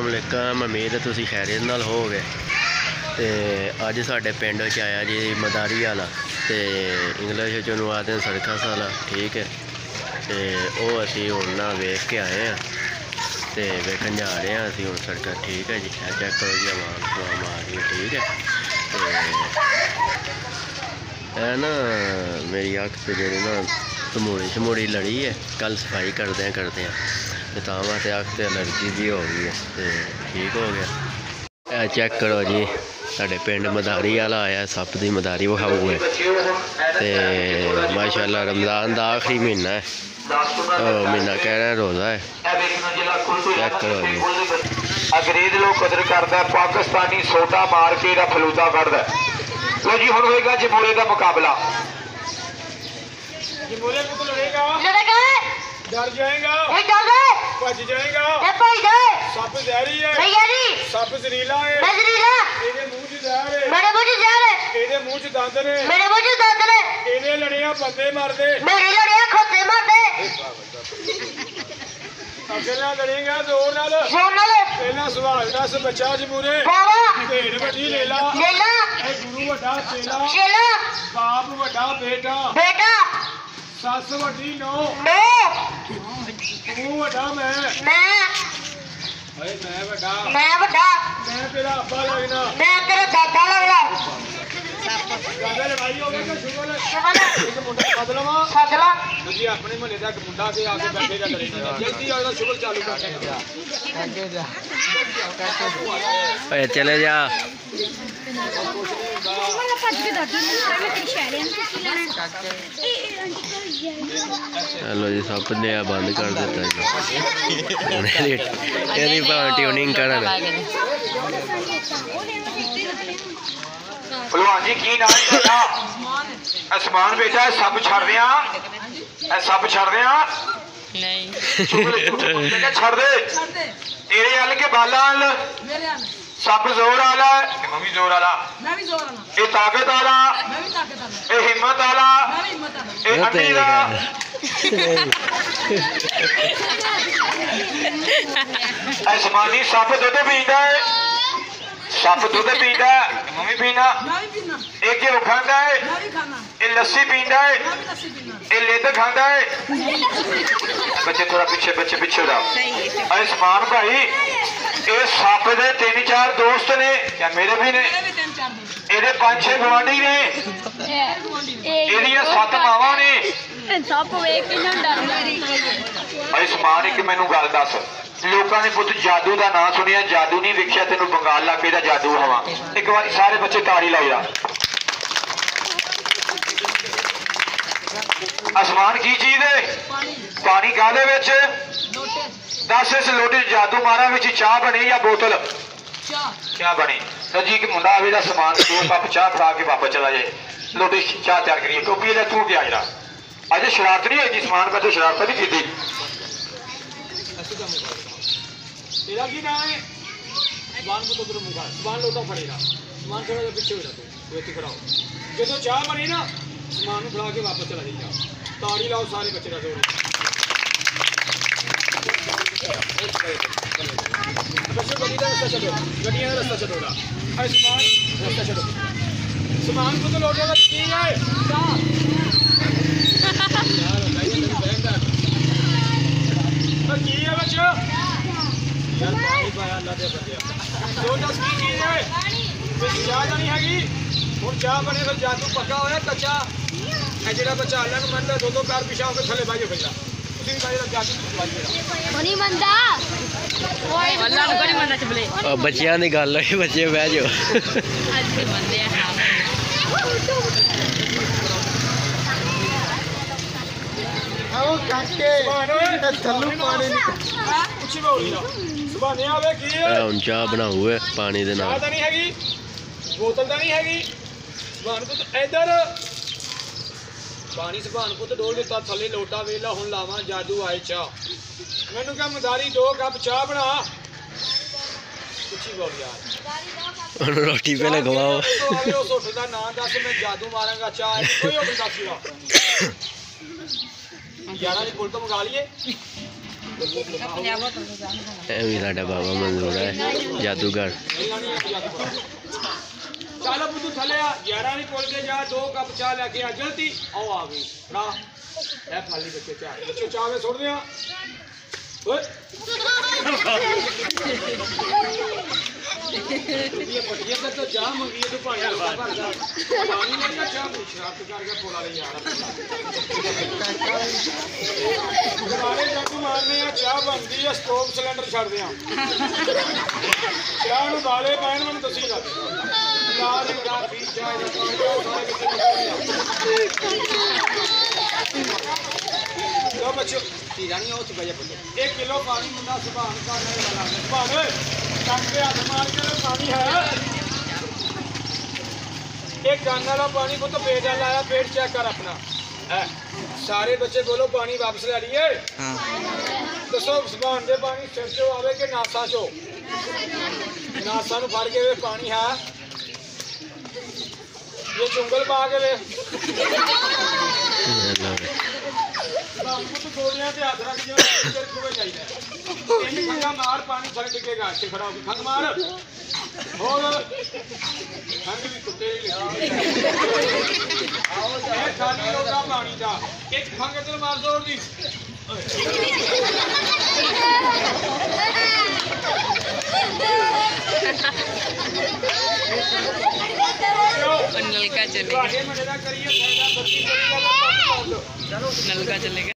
अस्सलामुअलैकुम। उम्मीद है तुसी खैरियत नाल होवोगे। ते अज साडे पिंड च आया जी मदारी वाला, ते इंग्लिश च उन्होंने आखते हैं सर्कस वाला, ठीक है। ते वो असी हुण ना वेख के आए हैं, ते वेखन जा रहे हैं असी हुण सर्कस, ठीक है जी। चेक करो जी आवाम आ रही है, ठीक है। ते ना मेरी अख से जी ना तमूड़ी शमूड़ी लड़ी है, कल सफाई करदे हैं तो तां वास्ते अख से एलर्जी जी हो गई है, तो ठीक हो गया। चेक करो जी साढ़े पिंड मदारी वाला आया, सप की मदारी विखाऊ है। तो माशाल्लाह रमज़ान का आखिरी महीना है, महीना कह रहे हैं रोज़ा है। चेक करो जी अंग्रेज लोग कदर करता, पाकिस्तानी सोडा मार के फलूदा करता। लो जी हुण होएगा जमूरे का मुकाबला। जमूरे को लड़ेगा, डर जाएगा, भज जाएगा, सप जहरी है, सप जहरीला है, ਇਹਦੇ ਮੂੰਹ 'ਚ ਜ਼ਹਿਰ ਹੈ, ਮੇਰੇ ਮੂੰਹ 'ਚ ਜ਼ਹਿਰ ਹੈ, ਇਹਦੇ ਮੂੰਹ 'ਚ ਦੰਦ ਨੇ, ਮੇਰੇ ਮੂੰਹ 'ਚ ਦੰਦ ਨੇ, ਇਹਦੇ ਲੜਿਆ ਬੰਦੇ ਮਾਰਦੇ, ਮੇਰੇ ਲੜਿਆ ਖੋਤੇ ਮਾਰਦੇ। ਅਗਲਾ ਲੜੇਗਾ ਜ਼ੋਰ ਨਾਲ, ਪਹਿਲਾਂ ਸਵਾਲ ਦੱਸ ਬੱਚਾ ਜਮੂਰੇ, ਢੇਡ ਵੱਡੀ ਲੇਲਾ, ਇਹ ਗੁਰੂ ਵੱਡਾ ਚੇਲਾ, ਬਾਪ ਵੱਡਾ ਬੇਟਾ, ਸੱਸ ਵੱਡੀ ਨੋ, ਤੂੰ ਵੱਡਾ ਮੈਂ ਵੱਡਾ, ਮੈਂ ਤੇਰਾ ਅੱਬਾ ਲੱਗਣਾ, ਮੈਂ ਤੇਰਾ ਦਾਦਾ ਲੱਗਣਾ। ज़्यादा लड़ाई हो गई तो शुगल एक मुंडा सद लवा जी अपने महल्ले का एक मुंडा के आके बैठेगा करेगा जल्दी आएगा शुगल चालू कर चले जा। हेलो जी सप ने बंद कर दिता ट्यूनिंग कर भलवान जी की नाम है? आसमान बेटा सब छड़ दिया, सब छड़ दिया नहीं छड़ दे तेरे हल के बाला हल सब जोर आला है, मम्मी जोर आला, ये ताकत आला, ये हिम्मत आला, ये अड्डी दा आसमानी सप दुध पींदा है, सप दुध पींदा है, मम्मी पीना, एक घ्यो खांदा है, ये लस्सी पींदा है, ये लिद खांदा है। बच्चे थोड़ा पीछे हो जाओ। आसमान भाई ये सप दे 3-4 दोस्त ने या मेरे भी ने, ਇਹਦੇ 5-6 ਗਵਾਂਢੀ ਨੇ, ਇਹਦੀਆਂ 7 ਮਾਵਾਂ ਨੇ। ਸਪ ਵੇਖ ਕੇ ਨਾ ਡਰਦਾ। ਆਸਮਾਨ ਇੱਕ ਮੈਨੂੰ ਗੱਲ ਦੱਸ, ਲੋਕਾਂ ਨੇ ਪੁੱਤ ਜਾਦੂ ਦਾ ਨਾਂ ਸੁਣਿਆ, ਜਾਦੂ ਨਹੀਂ ਵੇਖਿਆ, ਤੈਨੂੰ ਬੰਗਾਲ ਇਲਾਕੇ ਦਾ ਜਾਦੂ ਹਵਾ। ਇੱਕ ਵਾਰੀ ਸਾਰੇ ਬੱਚੇ ਤਾੜੀ ਲਾਓ ਯਾਰ। ਆਸਮਾਨ ਕੀ ਚੀਜ਼ ਹੈ? ਪਾਣੀ ਕਾਹਦੇ ਵਿੱਚ? दस इस लोटे जादू मारा विच चाह बनी या बोतल? चाह बनी। तो जी एक मुंडा आवे दा समान 2 कप चाह फड़ा के वापस चला जाए, लोटे चाह तैयार करिए टोपी दा तू क्या जरा अज शरारत नहीं होगी, समान पर तो शरारत नहीं की। तेरा की नाम है? समान को तो उधर मुंगा, समान लोटा फड़ेगा, समान थोड़ा सा पीछे हो जा, तू इत्थे खड़ा हो। जो चाह बनी ना समान को फड़ा के वापस चला जाइए। ताड़ी लाओ सारे बच्चे का जोर। गड्डियां रस्ता छड्डोड़ा, रस्ता छड्डो, समान को तो लोटे की है की है बच्चा यार पानी पाया अल्लाह दे बंदे दो दस की चीज है चाह तो नहीं हैगी। हुण चाह बने फिर जादू पक्का होया कच्चा है जेड़ा बच्चा अल्लाह नूं मनदा 2-2 पैर पिछा होके थले बाई हो गया बच्चियां दी गल होई, बच्चे बह जाओ। हुण चाह बनाऊ है पानी दे नाल, बोतल तो नहीं हैगी। इधर पानी सुभान पुत डोल दिता थले लोटा वेला हुण लावां जादू आए चाह। मैनू क्या मदारी 2 कप चाह बना, कुछ बोल यार रोटी पे लगवाओ। उस होटल का नाम दस, मैं जादू मारांगा चाह कोई होटल दस 11 की पुल तो मंगा लिए। भी साडा बाबा मंजूर है जादूगर। चलो बुद्धू थले आ 11 नहीं बोल के जा 2 कप चाह लेके आ जल्दी आओ आ गई ना ए खाली बच्चे चाह में छोड़ दिया ओए ये पटिया का तो चाह मंगी है तो पानी में क्या चाह शराब करके पोला ले यार हमारे जादू मारने आ चाह बनती है स्टोव सिलेंडर छड़ दिया चाह नु गाले पैन मैंने दसी जा यार पी चाह लो बच्चों रानी हो चुका है 1 किलो पानी मुंडा सुभान का नहीं वाला सुभान टक पे हाथ मार के पानी है एक गाना वाला पानी को तो पेट लाया पेट चेक कर अपना है सारे बच्चे बोलो पानी वापस ले लिए दसो सुभान दे पानी सिर चो आवे के नासा चो नासा नु फड़ के पानी है ये जंगल पा के वे तो गोलियां ते हाथ रख दियो तेरे को चाहिए इन खंगा मार पानी थले टिकेगा अच्छे खड़ा होके खंग मार और खंग भी कुत्ते ही आओ ये खाली होगा पानी का एक खंग ते मार जोर दी नलका चलेगा। नलका चलेगा।